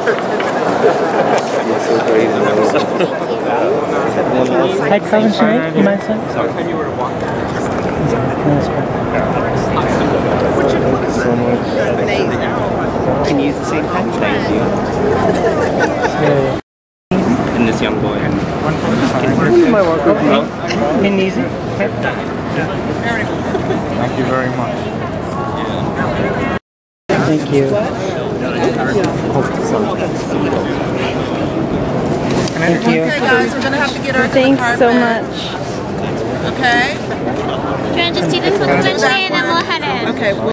Hi, Quvenzhane. You mind saying? So much. Can you use the same pen? Thank you. And this young boy. My welcome. In easy. Thank you very much. Thank you. Thank you. Okay, guys, we're gonna have to get our Thanks so much. Okay. Do you want to just do this one, Quvenzhane, and then we'll head in? Okay.